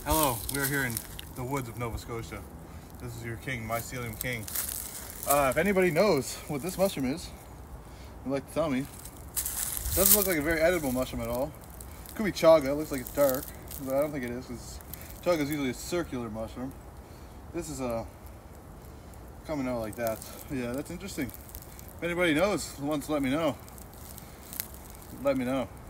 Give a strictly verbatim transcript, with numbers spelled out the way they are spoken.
Hello, we're here in the woods of Nova Scotia. This is your king, Mycelium King. Uh, if anybody knows what this mushroom is, would like to tell me. It doesn't look like a very edible mushroom at all. Could be chaga, it looks like it's dark, but I don't think it is, because chaga is usually a circular mushroom. This is a coming out like that. Yeah, that's interesting. If anybody knows, wants to let me know, let me know.